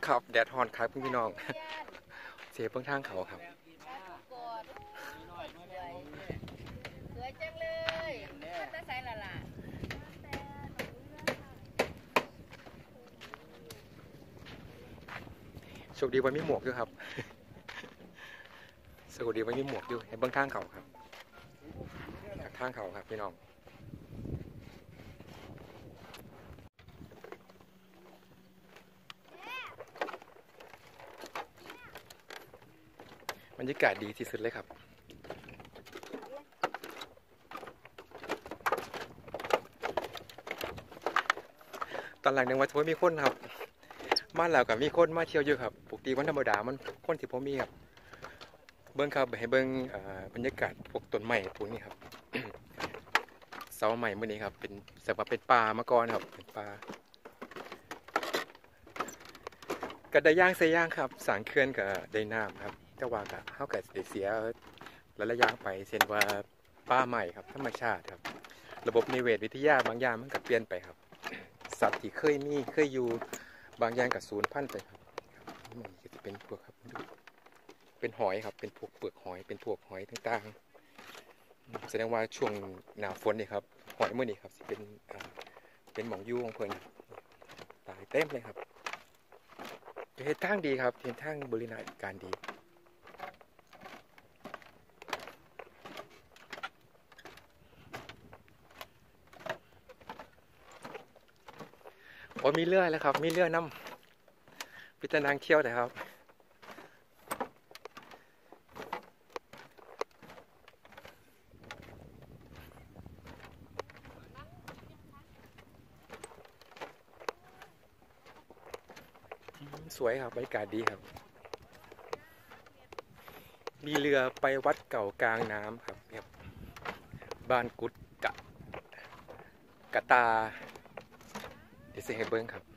ครับแดดฮอนครับพี่น้องเสียเบื้องทางเขาครับสวยจังเลยจะใส่ละล่ะโชคดีวันมีหมวกด้วยครับโชคดีวันมีหมวกด้วยให้เบื้องทางเขาครับทางเขาครับพี่น้องบรรยากาศดีที่สุดเลยครับตอนหลังนึกว่าจะไม่มีคนครับมาแล้วกับมีคนมาเที่ยวเยอะครับปกติวันธรรมดามันคนที่ผมมีครับเบิ้งครับให้เบิ้งบรรยากาศพวกต้นไม้พวกนี้ครับ เสาใหม่เมื่อนี้ครับเป็นสำหรับเป็นป่ามาก่อนครับเป็นป่ากระไดย่างเสียย่างครับสางเขื่อนกับไดน้ำครับแต่ว่ากับเฮากับเสียระยะไปเช่นว่าป่าใหม่ครับธรรมชาติครับระบบนิเวศวิทยาบางอย่างมันก็เปลี่ยนไปครับสัตว์ที่เคยอยู่บางอย่างกับสูญพันธุ์ไปครับมันก็จะเป็นพวกครับเป็นหอยครับเป็นพวกเปลือกหอยเป็นพวกหอยต่างๆแสดงว่าช่วงหน้าฝนนี่ครับหอยมื้อนี้ครับสิเป็นหม่องอยู่ของเพิ่นตายเต็มเลยครับเฮ็ดทางดีครับเฮ็ดทางบริหารการดีโอ้มีเรือแล้วครับมีเรือน้ำพิจารณาเที่ยวแต่ครับสวยครับบรรยากาศดีครับมีเรือไปวัดเก่ากลางน้ำครับเนี่ยบ้านกุดกะตาเดี๋ยวสิให้เบิ้งครับ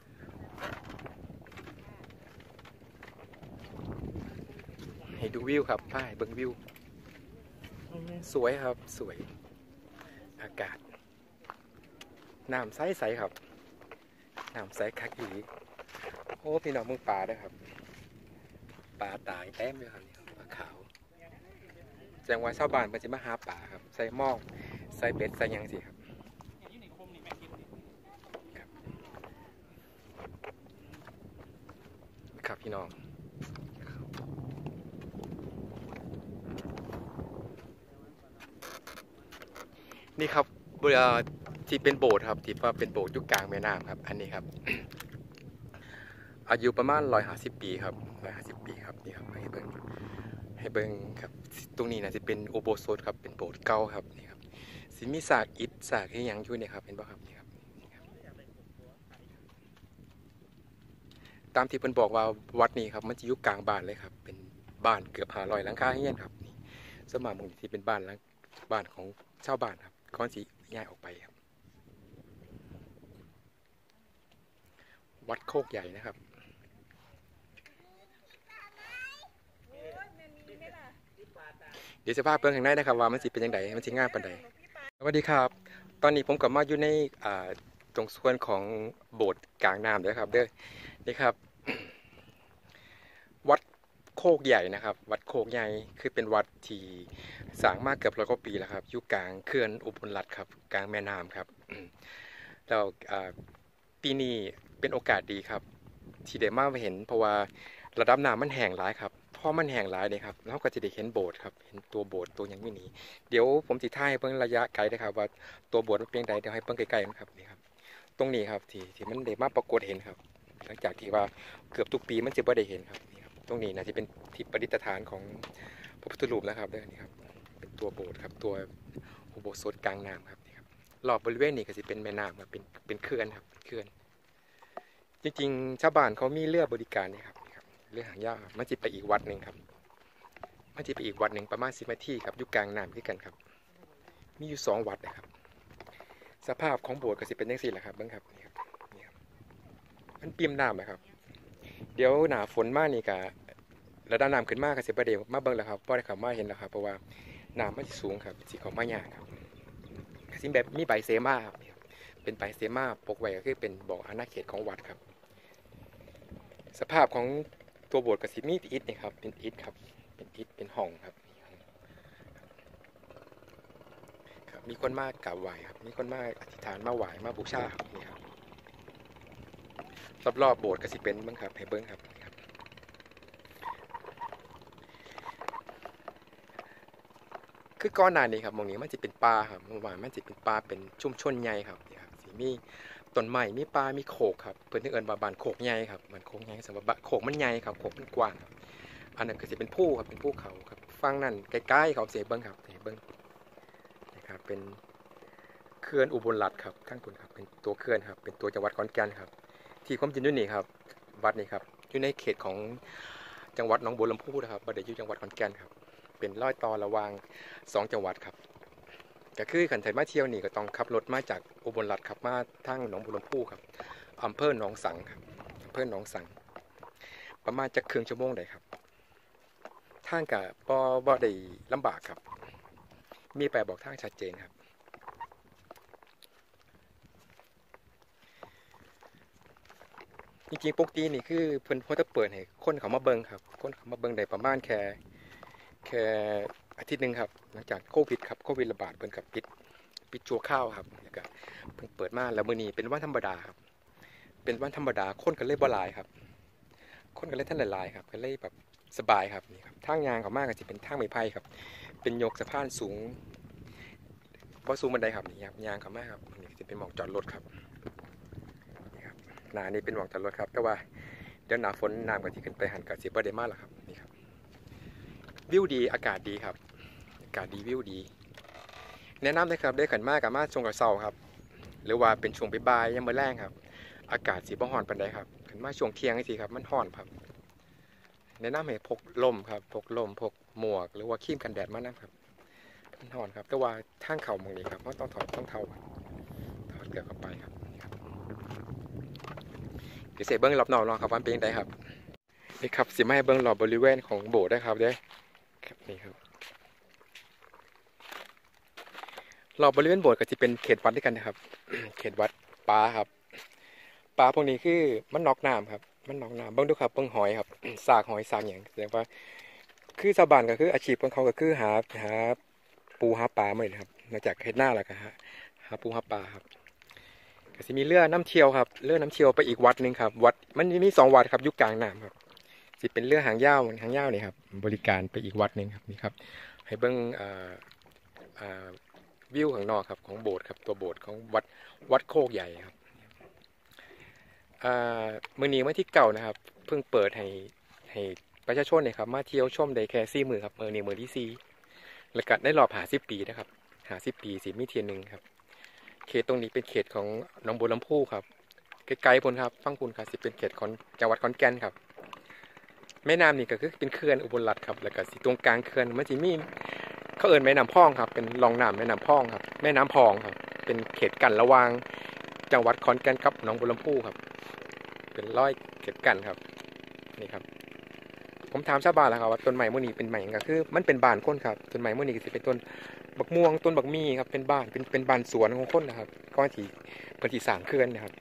ให้ดูวิวครับป้ายเบิ้งวิวสวยครับสวยอากาศน้ำใสๆครับน้ำใสคักอีโอ้พี่น้องมึงปลาด้วยครับปลาตายแต้มเลยครับนี่ปลาขาวแสดงว่าชาวบ้านมันจะมาหาปลาครับใส่หม้อใส่เบ็ดใส่ยังสิครับครับพี่น้องนี่ครับที่เป็นโบสถ์ครับที่ว่าเป็นโบสถ์ยุคกลางแม่น้ำครับอันนี้ครับ อายุประมาณ150 ปีครับ150 ปีครับนี่ครับให้เบิ้งครับตรงนี้นะจะเป็นอุโบสถครับเป็นโบสถ์เก่าครับนี่ครับสิมีซากอิฐซากที่ยังอยู่เนี่ยครับเห็นป่ะครับนี่ครับตามที่เพิ่นบอกว่าวัดนี้ครับมันจะอยู่กลางบ้านเลยครับเป็นบ้านเกือบ500หลังคาเรือนครับนี่สมัยมึงที่เป็นบ้านของชาวบ้านครับก่อนสิย้ายออกไปครับวัดโคกใหญ่นะครับเดี๋ยวจะพาเพิ่งข้างในนะครับว่ามันสิเป็นยังไงมันสิง่ายปานใดสวัสดีครับตอนนี้ผมก็มาอยู่ในตรงส่วนของโบสถ์กลางน้ำด้วยครับเด้อนี่ครับ วัดโคกใหญ่นะครับวัดโคกใหญ่คือเป็นวัดที่สร้างมาเกือบ100 กว่าปีแล้วครับอยู่กลางเขื่อนอุบลรัตน์ครับกลางแม่น้ำครับแล้วปีนี้เป็นโอกาสดีครับที่ได้มาเห็นเพราะว่าระดับน้ำมันแห้งหลายครับพอมันแห้งหลายเลยครับแล้วก็จะได้เห็นโบสถ์ครับเห็นตัวโบสถ์ตัวอย่างนี้เดี๋ยวผมสิถ่ายเพิ่งระยะไกลนะครับว่าตัวโบสถ์มันเป็นใดเดี๋ยวให้เพิ่งใกล้ๆนะครับนี่ครับตรงนี้ครับที่มันได้มาปรากฏเห็นครับหลังจากที่ว่าเกือบทุกปีมันจะไม่ได้เห็นครับนี่ครับตรงนี้นะที่เป็นที่ประดิษฐานของพระพุทธรูปนะครับนี่ครับเป็นตัวโบสถ์ครับตัวอุโบสถกลางน้ำครับนี่ครับรอบบริเวณนี้ก็จะเป็นแม่น้ำครับเป็นเขื่อนครับเขื่อนจริงๆชาวบ้านเขามีเรือบริการนี่ครับเรือหางยาวมันจะไปอีกวัดหนึ่งครับมันจะไปอีกวัดหนึ่งประมาณ10 นาทีครับอยู่กลางน้ำที่กันครับมีอยู่2 วัดนะครับสภาพของโบสถ์ก็จะเป็นอย่างนี้แหละครับเบิ้งครับนี่ครับมันเปี่ยมน้ำนะครับเดี๋ยวหนาฝนมากนี่กะระดับน้ำขึ้นมากก็จะประเดี๋ยวมาเบิ้งแล้วครับเพราะได้ข่าวมาเห็นแล้วครับเพราะว่าน้ำมันสูงครับสีเขามายากครับสิ่งแบบมีใบเซมาครับเป็นใบเซมาปกไว้ก็คือเป็นบอกอาณาเขตของวัดครับสภาพของตัวโบสถ์กับสิมีอิฐนี่ครับเป็นอิฐครับเป็นอิฐเป็นห้องครับครับมีคนมากกราบไหว้ครับมีคนมากอธิษฐานมาไหว้มาบูชาครับนี่ครับรอบๆโบสถ์ก็สิเป็นเบิ้งครับให้เบิ้งครับคือก้อนหนานี้ครับมองนี้มันจะเป็นป่าครับเมื่อวานมันจะเป็นป่าเป็นชุมชนใหญ่ครับนี่ครับสิมีต้นไม้มีป่ามีโขกครับเพิ่นถึงเอิ้นว่าบ้านโขกใหญ่ครับบ้านโขกใหญ่สำหรับโขกมันใหญ่ครับโขกมันกว้างครับอันนั้นก็จะเป็นภูครับเป็นภูเขาครับฝั่งนั้นใกล้ๆเขาเสียเบิ้งครับเสียเบิ้งนะครับเป็นเขื่อนอุบลรัตน์ครับทั้งคุณครับเป็นตัวเขื่อนครับเป็นตัวจังหวัดขอนแก่นครับที่ความจริงด้วยนี่ครับวัดนี่ครับอยู่ในเขตของจังหวัดหนองบัวลำพูนะครับบ่ได้อยู่จังหวัดขอนแก่นครับเป็นรอยต่อระหว่าง2จังหวัดครับก็คือขันไถมาเที่ยวนี่ก็ต้องขับรถมาจากอุบลรัตน์ครับมาทางหนองบัวลำพูครับอำเภอหนองสังครับอำเภอหนองสังประมาณจะครึ่งชั่วโมงได้ครับทางกับบ่ได้ลำบากครับมีไปบอกทางชัดเจนครับจริงๆปกตินี่คือเพิ่นพอจะเปิดให้คนเขามาเบิ่งครับคนเขามาเบิ่งได้ประมาณแค่อาทิตย์หนึ่งครับหลังจากโควิดครับโควิดระบาดเพิ่นกับปิดชั่วคราวครับแล้วก็เพิ่งเปิดมาแล้วมื้อนี้เป็นวันธรรมดาครับเป็นวันธรรมดาคนก็เลยบ่หลายครับคนก็เลยท่านหลายๆครับก็เลยแบบสบายครับนี่ครับทางยางเขามากก็จะเป็นทางไม้ไผ่ครับเป็นยกสะพานสูงบ่สูงบันไดครับนี่ครับยางเขามากครับนี่จะเป็นหม่องจอดรถครับนี่ครับหน้านี้เป็นหม่องจอดรถครับแต่ว่าเดี๋ยวหน้าฝนน้ำก็สิขึ้นไปหันก็สิบ่ได้มาแล้วครับนี่ครับวิวดีอากาศดีครับอากาศดีวิวดีแนะนำเลยครับได้ขันมากกับมาช่วงกับเสาครับหรือว่าเป็นช่วงบ่ายๆยังมื้อแรงครับอากาศสิบ่ร้อนปานใดครับขันมาช่วงเที่ยงจังซี่ครับมันร้อนครับแนะนำให้พกร่มครับพกร่มพกหมวกหรือว่าครีมกันแดดมานะครับมันร้อนครับแต่ว่าทางเข้าหม้องนี้ครับต้องถอดต้องเท้าถอดเกือกเข้าไปครับเดี๋ยวเสเบิ้งรอบนอกเนาะครับว่าเป็นยังไงครับนี่ครับสิมาให้เบิ้งรอบบริเวณของโบสถ์ได้ครับเด้ครับนี่ครับรอบบริเวณโบสถ์ก็จะเป็นเขตวัดด้วยกันนะครับ เขตวัดปลาครับปลาพวกนี้คือมันนอกน้ำครับมันนอกน้ำเบิ้งดูครับเบิ้งหอยครับสากหอยสากอย่างแสดงว่าคือชาวบ้านก็คืออาชีพของเขาก็คือหาปูหาปลาเหมือนครับนอกจากเฮ็ดหน้าแล้วก็หาปูหาปลาครับก็จะมีเรือน้ำเที่ยวครับเรือน้ำเที่ยวไปอีกวัดหนึ่งครับวัดมันมี2วัดครับอยู่กลางน้ำครับสิเป็นเรือหางยาวนี่ครับบริการไปอีกวัดหนึ่งครับนี่ครับให้เบิ้งวิวข้างนอกครับของโบสถ์ครับตัวโบสถ์ของวัดโคกใหญ่ครับมื้อนี้วันที่9นะครับเพิ่งเปิดให้ประชาชนเนี่ยครับมาเที่ยวชมได้แค่4มื้อครับมื้อนี้มื้อที่4แล้วก็ในรอบ50ปีนะครับ50ปีสิมีเที่ยนึงครับเขตตรงนี้เป็นเขตของหนองบัวลำพูครับไกลๆพุ่นครับฝั่งพุ่นครับสิเป็นเขตของจังหวัดขอนแก่นครับแม่น้ำนี่ก็คือเป็นเขื่อนอุบลรัตน์ครับแล้วก็สิตรงกลางเขื่อนมันสิมีเขาเอิ้นแม่น้ำพองครับเป็นรองน้ำแม่น้ำพองครับแม่น้ำพองครับเป็นเขตกั้นระหว่างจังหวัดขอนแก่นกับหนองบัวลำพูครับเป็นร้อยเขตกั้นครับนี่ครับผมถามชาวบ้านแล้วครับว่าต้นไม้มื้อนี้เป็นไม้หยังก็คือมันเป็นบ้านคนครับต้นไม้มื้อนี้ก็สิเป็นต้นบักม่วงต้นบักมี่ครับเป็นบ้านเป็นบ้านสวนของคนนะครับก่อนที่เพิ่นสิสร้างเขื่อนนะครับ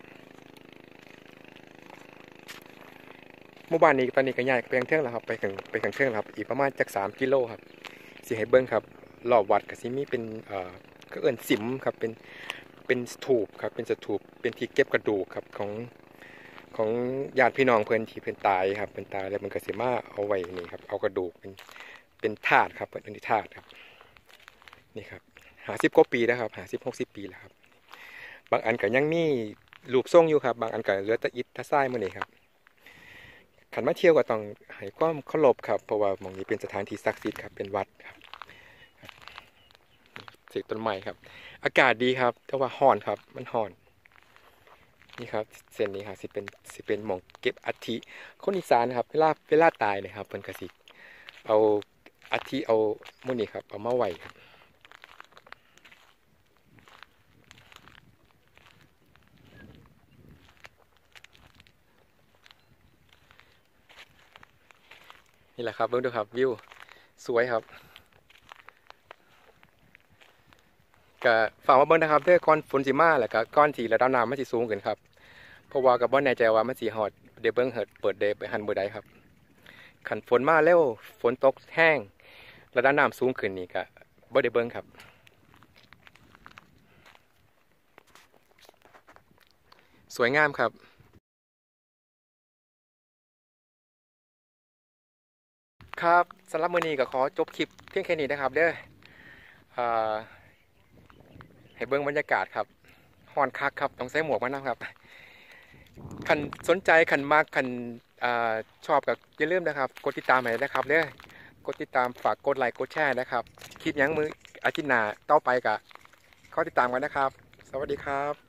หมู่บ้านนี้ตอนนี้ก็ย้ายไปทางเทิงแล้วครับไปทางเทิงแล้วครับอีกประมาณจัก3กิโลครับสิให้เบิ่งครับรอบวัดก็สิมีเป็นก็เอิ้นสิมครับเป็นสถูปครับเป็นสถูปเป็นที่เก็บกระดูกครับของญาติพี่น้องเพิ่นที่เพิ่นตายครับเพิ่นตายแล้วมันก็สิมาเอาไว้นี่ครับเอากระดูกเป็นธาตุครับเป็นธาตุครับนี่ครับ50กว่าปีแล้วครับ50-60 ปีแล้วครับบางอันก็ยังมีรูปทรงอยู่ครับบางอันก็เหลือแต่อิฐแต่ทรายมื้อนี้ครับขันมาเที่ยวก็ต้องให้ความเคารพครับเพราะว่าหม้องนี้เป็นสถานที่ศักดิ์สิทธิ์ครับเป็นวัดครับเสกต้นไม้ครับอากาศดีครับแต่ว่าร้อนครับมันร้อนนี่ครับเส้นนี้ครับสิเป็นหม่องเก็บอัฐิคนอีสานครับเวลาตายนะครับเพิ่นก็สิเอาอัฐิเอามื้อนี้ครับเอามาไว้ครับนี่แหละครับเบิ่งดูครับวิวสวยครับก็ฝากมาเบิ่งนะครับเด้อก่อนฝนสิมาแล้วก็ก่อนที่ระดับน้ำมันสิสูงขึ้นครับเพราะว่าก็บ่แน่ใจว่ามันสิฮอดเดเบิ้งเปิดเดย์ไปหันมือใดครับขันฝนมาเร็วฝนตกแห้งระดับน้ำสูงขึ้นนี่ก็บ่ได้เบิ้งครับสวยงามครับครับสำหรับมื้อนี้ก็ขอจบคลิปเพียงแค่นี้นะครับเด้อให้เบิ้งบรรยากาศครับฮ้อนคักครับต้องใส่หมวกมานะครับคันสนใจคันมากคันชอบก็อย่าลืมนะครับกดติดตามให้นะครับเด้อกดติดตามฝากกดไลค์กดแชร์นะครับคลิปยังมืออาทิตย์หน้าต่อไปก็ขอติดตามกันนะครับสวัสดีครับ